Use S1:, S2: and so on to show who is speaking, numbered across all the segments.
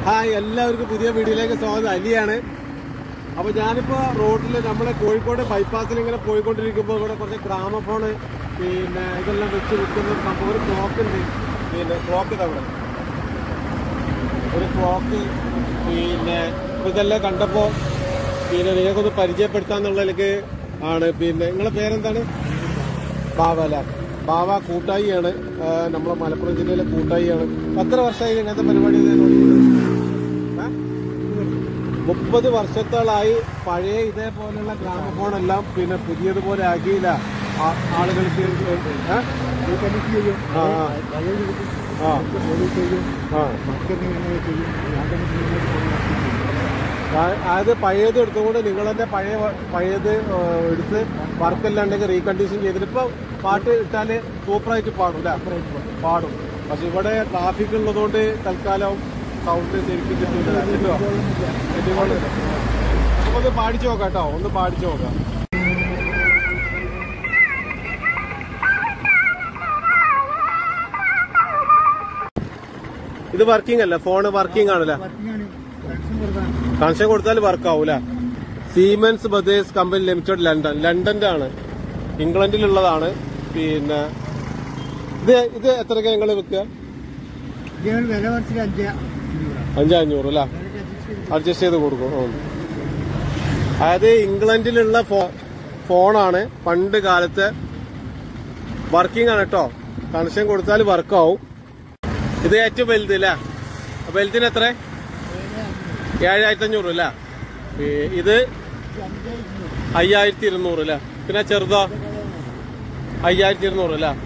S1: Hi, എല്ലാവർക്കും പുതിയ വീഡിയോയിലേക്ക് സ്വാഗതം. അലിയാണ്. അപ്പൊ ഞാനിപ്പോ റോഡിൽ നമ്മളെ കോഴിക്കോട് ബൈപ്പാസിൽ ഇങ്ങനെ പോയിക്കൊണ്ടിരിക്കുമ്പോൾ ഇവിടെ കുറച്ച് ഗ്രാമഫോണ് പിന്നെ ഇതെല്ലാം വെച്ച് വിൽക്കുന്ന സംഭവം. ഒരു ക്ലോക്ക് ഉണ്ട്, പിന്നെ ക്ലോക്ക് ഇതവിടെ ഒരു ക്ലോക്ക്. പിന്നെ ഇതെല്ലാം കണ്ടപ്പോ പിന്നെ നിങ്ങൾക്കൊന്ന് പരിചയപ്പെടുത്താന്നുള്ളതിലേക്ക് ആണ്. പിന്നെ നിങ്ങളെ പേരെന്താണ്? ബാവല. ബാവ കൂട്ടായിയാണ്, നമ്മളെ മലപ്പുറം ജില്ലയിലെ കൂട്ടായിയാണ്. എത്ര വർഷമായി ഇങ്ങനത്തെ പരിപാടി? 30 വർഷത്തോളായി. പഴയ ഇതേപോലെയുള്ള ഗ്രാമഫോണെല്ലാം പിന്നെ പുതിയതുപോലെ ആക്കിയില്ല ആളുകൾക്ക്. അതായത് പഴയത് എടുത്തുകൊണ്ട് നിങ്ങൾ തന്നെ പഴയത് എടുത്ത് വർക്കല്ലാണ്ടെങ്കിൽ റീകണ്ടീഷൻ ചെയ്തിട്ട് ഇപ്പൊ പാട്ട് ഇട്ടാല് സൂപ്പറായിട്ട് പാടും അല്ലേ? പാടും. പക്ഷെ ഇവിടെ ട്രാഫിക് ഉള്ളതുകൊണ്ട് തൽക്കാലം സൗണ്ട് ശരിക്കും കിട്ടില്ല. ഒന്ന് പാടിച്ചു നോക്കാം കേട്ടോ, ഒന്ന് പാടിച്ചു നോക്കാം. ഇത് വർക്കിംഗ് അല്ല, ഫോണ് വർക്കിംഗ് ആണല്ലേ? കണക്ഷൻ കൊടുത്താൽ വർക്ക് ആവൂല. സീമെൻസ് ബ്രദേഴ്സ് കമ്പനി ലിമിറ്റഡ്, ലണ്ടന്റെ ആണ്, ഇംഗ്ലണ്ടിലുള്ളതാണ്. പിന്നെ ഇത് എത്രയ്ക്ക് ഞങ്ങൾ വിൽക്കുക? 5,500 അല്ലേ? അഡ്ജസ്റ്റ് ചെയ്ത് കൊടുക്കും. അതായത് ഇംഗ്ലണ്ടിലുള്ള ഫോണാണ്. പണ്ട് കാലത്തെ വർക്കിംഗ് ആണ് കേട്ടോ. കണക്ഷൻ കൊടുത്താൽ വർക്കാവും. ഇത് ഏറ്റവും വലുത് അല്ലേ? വലുതിന് എത്ര? 7,500 അല്ലേ? ഇത് 5,200 അല്ലേ? പിന്നെ ചെറുതോ 5,200 അല്ലേ?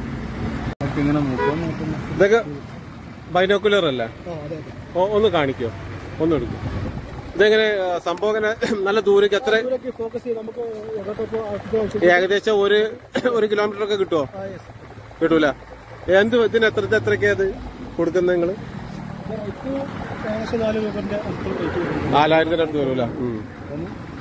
S1: ഇതൊക്കെ ബൈനോക്കുലർ അല്ലേ? ഒന്ന് കാണിക്കോ, ഒന്ന് എടുക്കും. ഇതെങ്ങനെ സംഭവം? ഇങ്ങനെ നല്ല ദൂരേക്ക് എത്ര? ഏകദേശം 1 കിലോമീറ്റർ ഒക്കെ കിട്ടുമോ? കിട്ടൂല. എന്ത് ഇതിന് എത്രയ്ക്കാ അത് കൊടുക്കുന്നത് നിങ്ങള്? 4,000 അടുത്ത് വരൂല.